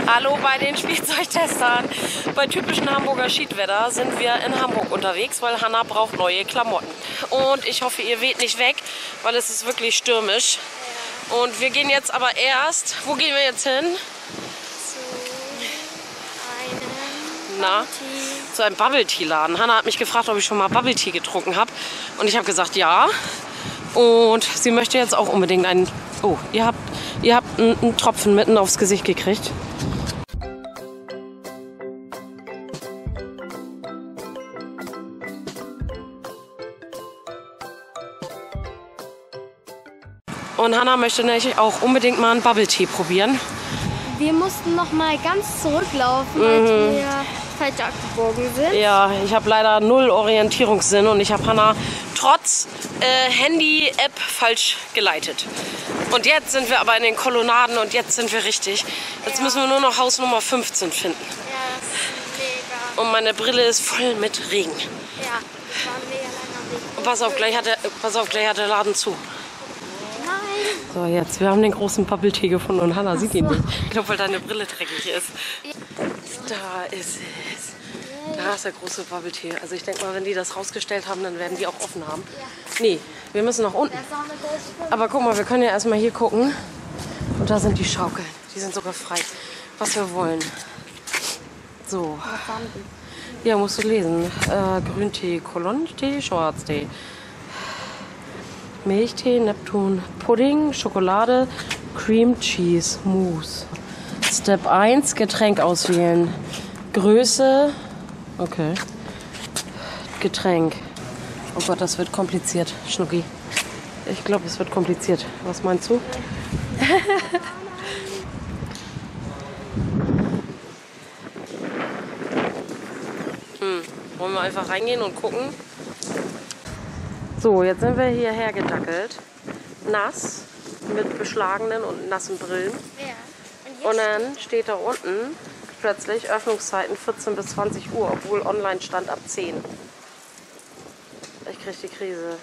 Hallo bei den Spielzeugtestern. Bei typischen Hamburger Schiedwetter sind wir in Hamburg unterwegs, weil Hanna braucht neue Klamotten. Und ich hoffe, ihr weht nicht weg, weil es ist wirklich stürmisch. Und wir gehen jetzt aber erst, wo gehen wir jetzt hin? Zu einem Bubble Tea Laden. Hanna hat mich gefragt, ob ich schon mal Bubble Tea getrunken habe. Und ich habe gesagt, ja. Und sie möchte jetzt auch unbedingt einen... Oh, ihr habt einen Tropfen mitten aufs Gesicht gekriegt. Und Hanna möchte nämlich auch unbedingt mal einen Bubble Tea probieren. Wir mussten noch mal ganz zurücklaufen, weil wir falsch abgebogen sind. Ja, ich habe leider null Orientierungssinn und ich habe Hanna trotz Handy-App falsch geleitet. Und jetzt sind wir aber in den Kolonnaden und jetzt sind wir richtig. Jetzt müssen wir nur noch Haus Nummer 15 finden. Ja, das ist mega. Und meine Brille ist voll mit Regen. Ja, das war ein mega langer Weg. Und pass auf, gleich hat der Laden zu. Nein. So, jetzt, wir haben den großen Bubble Tea gefunden und Hanna sieht ihn nicht. Ich glaube, weil deine Brille dreckig ist. Da ist es. Da ist der große Bubble Tea. Also ich denke mal, wenn die das rausgestellt haben, dann werden die auch offen haben. Nee, wir müssen nach unten. Aber guck mal, wir können ja erstmal hier gucken. Und da sind die Schaukeln. Die sind sogar frei. Was wir wollen. So. Ja, musst du lesen. Grüntee, Kolonntee, Schwarztee. Milchtee, Neptun, Pudding, Schokolade, Cream Cheese, Mousse. Step 1, Getränk auswählen. Größe, okay. Getränk. Oh Gott, das wird kompliziert, Schnucki. Ich glaube, es wird kompliziert. Was meinst du? Wollen wir einfach reingehen und gucken? So, jetzt sind wir hierher gedackelt. Nass, mit beschlagenen und nassen Brillen. Ja. Und dann steht da unten plötzlich Öffnungszeiten 14 bis 20 Uhr, obwohl online stand ab 10. Ich krieg die Krise.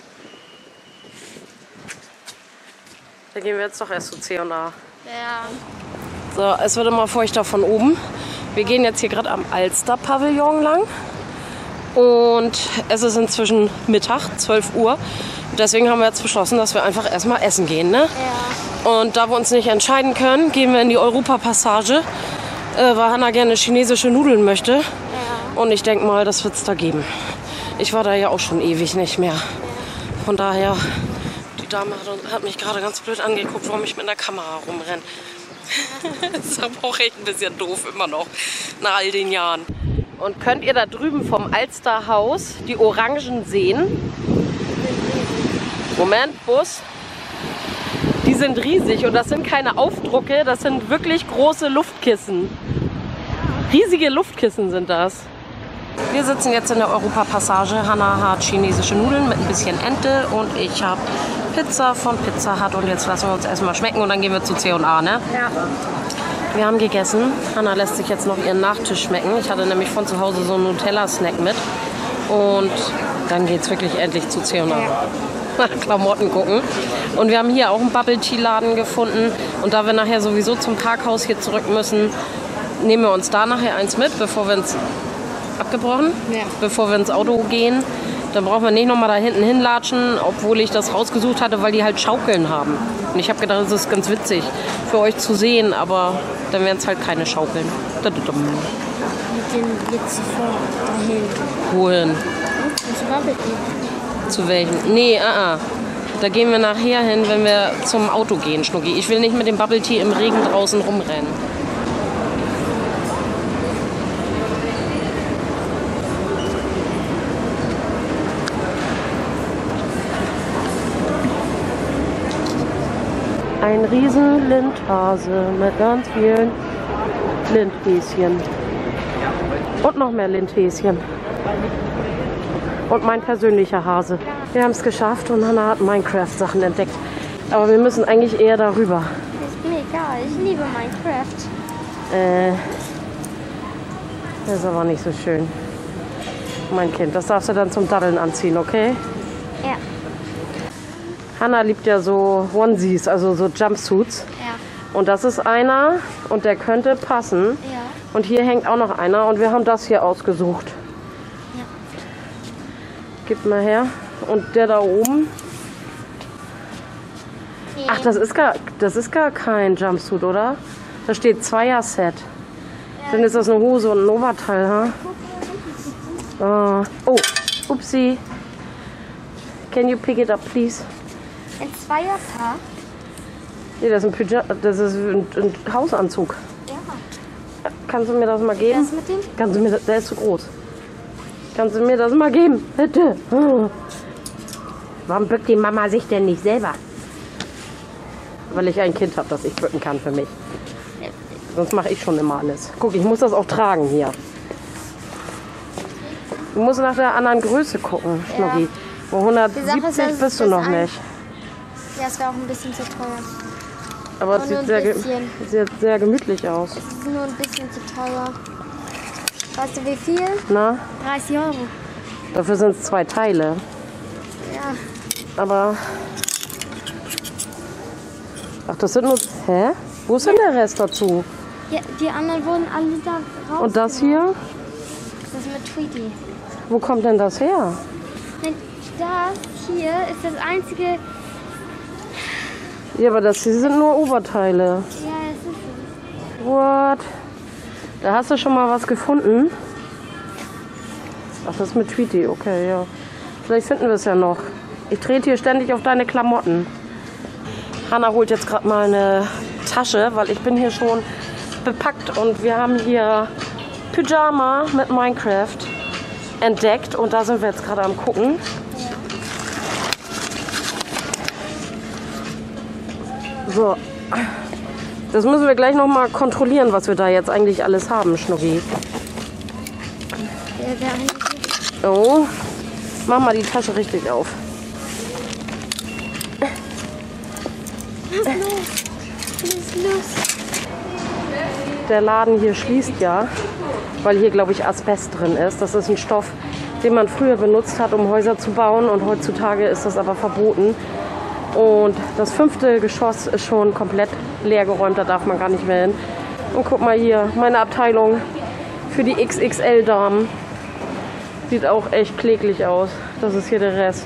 Da gehen wir jetzt doch erst zu C&A. Ja. So, es wird immer feuchter von oben. Wir gehen jetzt hier gerade am Alster-Pavillon lang. Und es ist inzwischen Mittag, 12 Uhr. Deswegen haben wir jetzt beschlossen, dass wir einfach erstmal essen gehen. Ne? Ja. Und da wir uns nicht entscheiden können, gehen wir in die Europapassage, weil Hanna gerne chinesische Nudeln möchte. Ja. Und ich denke mal, das wird es da geben. Ich war da ja auch schon ewig nicht mehr. Von daher, die Dame hat mich gerade ganz blöd angeguckt, warum ich mit einer Kamera rumrenne. Das ist aber auch echt ein bisschen doof immer noch, nach all den Jahren. Und könnt ihr da drüben vom Alsterhaus die Orangen sehen? Moment, Bus. Die sind riesig und das sind keine Aufdrucke, das sind wirklich große Luftkissen. Riesige Luftkissen sind das. Wir sitzen jetzt in der Europapassage. Hanna hat chinesische Nudeln mit ein bisschen Ente und ich habe Pizza von Pizza Hut. Und jetzt lassen wir uns erstmal schmecken und dann gehen wir zu C&A, ne? Ja. Wir haben gegessen. Hanna lässt sich jetzt noch ihren Nachtisch schmecken. Ich hatte nämlich von zu Hause so einen Nutella-Snack mit. Und dann geht es wirklich endlich zu C&A. Nach Klamotten gucken. Und wir haben hier auch einen Bubble Tea Laden gefunden. Und da wir nachher sowieso zum Parkhaus hier zurück müssen, nehmen wir uns da nachher eins mit, bevor wir ins abgebrochen, Ja. bevor wir ins Auto gehen. Dann brauchen wir nicht nochmal da hinten hinlatschen, obwohl ich das rausgesucht hatte, weil die halt Schaukeln haben. Und ich habe gedacht, das ist ganz witzig für euch zu sehen, aber dann wären es halt keine Schaukeln. Wir gehen jetzt sofort dahin. Wohin? Ins Bubble Tea. Zu welchem? Nee, Da gehen wir nachher hin, wenn wir zum Auto gehen, Schnucki. Ich will nicht mit dem Bubble Tea im Regen draußen rumrennen. Ein riesen Lindhase mit ganz vielen Lindhäschen. Und noch mehr Lindhäschen. Und mein persönlicher Hase. Wir haben es geschafft und Hanna hat Minecraft-Sachen entdeckt. Aber wir müssen eigentlich eher darüber. Ist mir egal, ich liebe Minecraft. Das ist aber nicht so schön. Mein Kind, das darfst du dann zum Daddeln anziehen, okay? Ja. Hanna liebt ja so Onesies, also so Jumpsuits. Ja. Und das ist einer und der könnte passen. Ja. Und hier hängt auch noch einer und wir haben das hier ausgesucht. Ja. Gib mal her. Und der da oben. Ach, das ist gar kein Jumpsuit, oder? Da steht Zweier-Set. Dann ist das eine Hose und ein Oberteil, ha? Oh, upsie. Can you pick it up, please? Ein Zweierpaar? Nee, das ist ein Hausanzug. Ja. Kannst du mir das mal geben? Das mit dem? Kannst du mir der ist zu groß. Kannst du mir das mal geben? Bitte. Warum bückt die Mama sich denn nicht selber? Weil ich ein Kind habe, das ich bücken kann für mich. Sonst mache ich schon immer alles. Guck, ich muss das auch tragen hier. Du musst nach der anderen Größe gucken, Schnucki. Wo 170 bist du noch nicht. Ja, es wäre auch ein bisschen zu teuer. Aber es sieht sehr gemütlich aus. Es ist nur ein bisschen zu teuer. Weißt du wie viel? Na? 30 Euro. Dafür sind es 2 Teile. Ja. Aber... Ach, das sind nur... Hä? Wo ist denn der Rest dazu? Ja, die anderen wurden alle da raus. Und das hier? Das ist mit Tweety. Wo kommt denn das her? Nein, das hier ist das einzige... Ja, aber das hier sind nur Oberteile. Ja, es ist so. What? Da hast du schon mal was gefunden? Ach, das ist mit Tweety. Okay, ja. Vielleicht finden wir es ja noch. Ich trete hier ständig auf deine Klamotten. Hanna holt jetzt gerade mal eine Tasche, weil ich bin hier schon bepackt und wir haben hier Pyjama mit Minecraft entdeckt und da sind wir jetzt gerade am gucken. So, das müssen wir gleich noch mal kontrollieren, was wir da jetzt eigentlich alles haben, Schnucki. Oh, mach mal die Tasche richtig auf. Der Laden hier schließt ja, weil hier, glaube ich, Asbest drin ist. Das ist ein Stoff, den man früher benutzt hat, um Häuser zu bauen und heutzutage ist das aber verboten. Und das 5. Geschoss ist schon komplett leer geräumt, da darf man gar nicht mehr hin. Und guck mal hier, meine Abteilung für die XXL-Damen. Sieht auch echt kläglich aus. Das ist hier der Rest.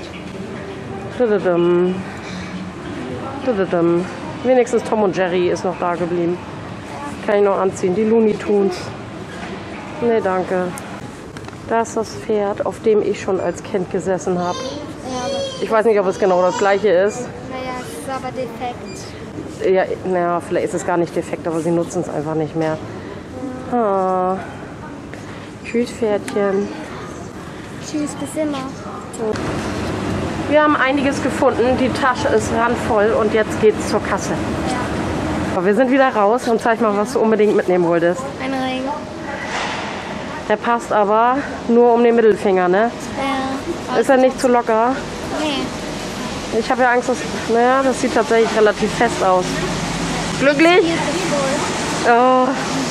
Wenigstens Tom und Jerry ist noch da geblieben. Kann ich noch anziehen. Die Looney Tunes. Nee, danke. Da ist das Pferd, auf dem ich schon als Kind gesessen habe. Ich weiß nicht, ob es genau das gleiche ist. Naja, es ist aber defekt. Ja, naja, vielleicht ist es gar nicht defekt, aber sie nutzen es einfach nicht mehr. Ah. Tschüss, Pferdchen. Tschüss, bis immer. Wir haben einiges gefunden. Die Tasche ist randvoll und jetzt geht's zur Kasse. Ja. Aber wir sind wieder raus und zeig mal, was du unbedingt mitnehmen wolltest. Ein Ring. Der passt aber nur um den Mittelfinger, ne? Ja. Ist er nicht zu locker? Nee. Ich habe ja Angst, dass... Naja, das sieht tatsächlich relativ fest aus. Glücklich? Oh.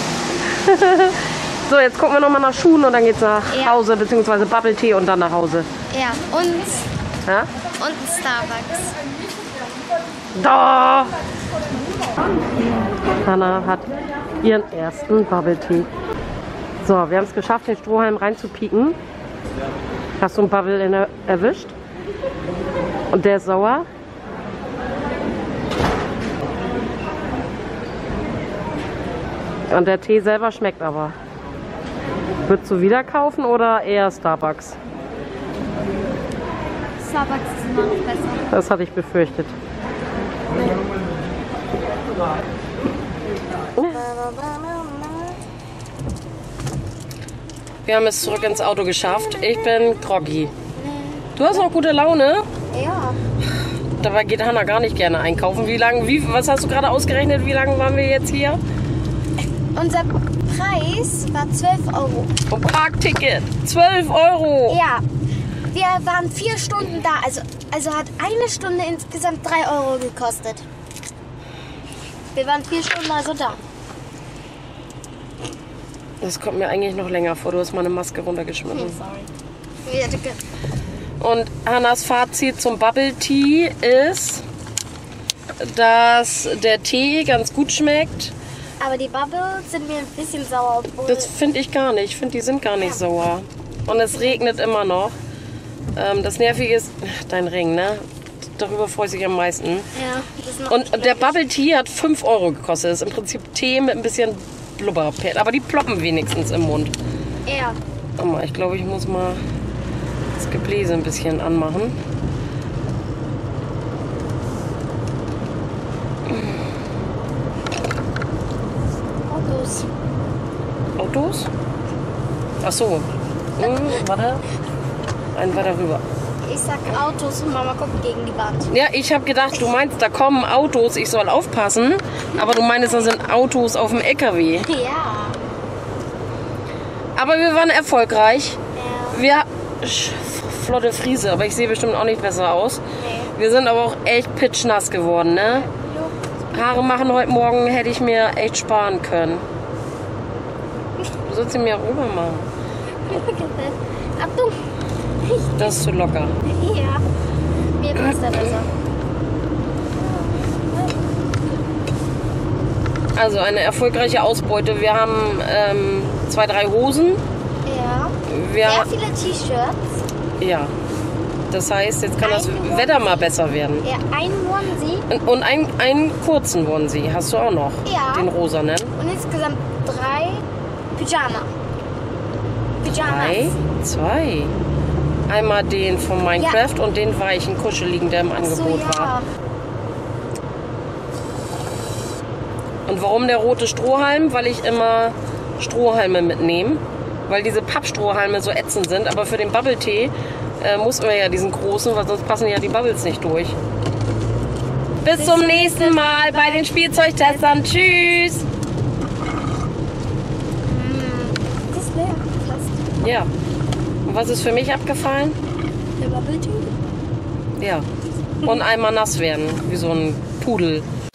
So, jetzt gucken wir nochmal nach Schuhen und dann geht's nach Hause, beziehungsweise Bubble Tea und dann nach Hause. Ja, und Ja? ein Starbucks. Da! Hanna hat ihren ersten Bubble Tea. So, wir haben es geschafft, den Strohhalm reinzupieken. Hast du einen Bubble erwischt? Und der ist sauer? Und der Tee selber schmeckt aber. Würdest du wieder kaufen oder eher Starbucks? Starbucks ist immer noch besser. Das hatte ich befürchtet. Wir haben es zurück ins Auto geschafft. Ich bin groggy. Du hast auch gute Laune? Ja. Dabei geht Hanna gar nicht gerne einkaufen. Was hast du gerade ausgerechnet? Wie lange waren wir jetzt hier? Unser Preis war 12 Euro. Und Parkticket, 12 Euro. Ja. Wir waren 4 Stunden da. Also hat eine Stunde insgesamt 3 Euro gekostet. Wir waren 4 Stunden also da. Das kommt mir eigentlich noch länger vor. Du hast meine Maske runtergeschmissen. Sorry. Ja, danke. Und Hannas Fazit zum Bubble Tea ist... dass der Tee ganz gut schmeckt. Aber die Bubbles sind mir ein bisschen sauer. Obwohl Das finde ich gar nicht. Ich finde, die sind gar nicht sauer. Und es regnet immer noch. Das Nervige ist, dein Ring, ne? Darüber freue ich mich am meisten. ja, das macht Und der Bubble Tea hat 5 Euro gekostet. Das ist im Prinzip Tee mit ein bisschen Blubberpad. Aber die ploppen wenigstens im Mund. Ja. Guck mal, ich glaube, ich muss mal das Gebläse ein bisschen anmachen. Autos. Autos? Ach so. Warte. Einen weiter rüber. Ich sag Autos und Mama guckt gegen die Wand. Ja, ich habe gedacht, du meinst, da kommen Autos, ich soll aufpassen. Aber du meinst, da sind Autos auf dem LKW. Ja. Aber wir waren erfolgreich. Ja. Wir flotte Friese, aber ich sehe bestimmt auch nicht besser aus. Nee. Wir sind aber auch echt pitschnass geworden, ne? Haare machen heute Morgen hätte ich mir echt sparen können. Du sollst sie mir rüber machen. Achtung. Das ist zu locker. Ja. Mir passt er besser. Also eine erfolgreiche Ausbeute. Wir haben 2, 3 Hosen. Ja. Wir, Sehr viele T-Shirts. ja. Das heißt, jetzt kann das Wetter mal besser werden. Ja, ein Onesie. Und einen kurzen Onesie hast du auch noch. Ja. Den rosanen. Und insgesamt 3 Pyjamas. 3, 2. Einmal den von Minecraft und den weichen, kuscheligen, der im Angebot So, war. ja. Und warum der rote Strohhalm? Weil ich immer Strohhalme mitnehme. Weil diese Pappstrohhalme so ätzend sind. Aber für den Bubble-Tee mussten wir ja diesen großen, weil sonst passen ja die Bubbles nicht durch. Bis zum nächsten Mal bei den Spielzeugtestern. Tschüss! Das ist leer. Fast. Ja. Und was ist für mich abgefallen? Der Bubble Tea. Ja. Und einmal nass werden, wie so ein Pudel.